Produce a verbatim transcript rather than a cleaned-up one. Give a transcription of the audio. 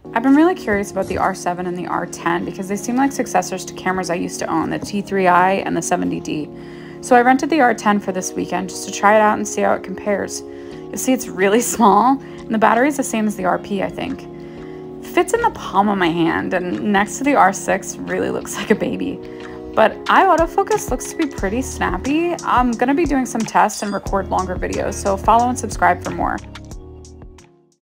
I've been really curious about the R seven and the R ten because they seem like successors to cameras I used to own, the T three I and the seventy D. So I rented the R ten for this weekend just to try it out and see how it compares. You'll see it's really small, and the battery is the same as the R P, I think. It fits in the palm of my hand, and next to the R six really looks like a baby. But eye autofocus looks to be pretty snappy. I'm gonna be doing some tests and record longer videos, so follow and subscribe for more.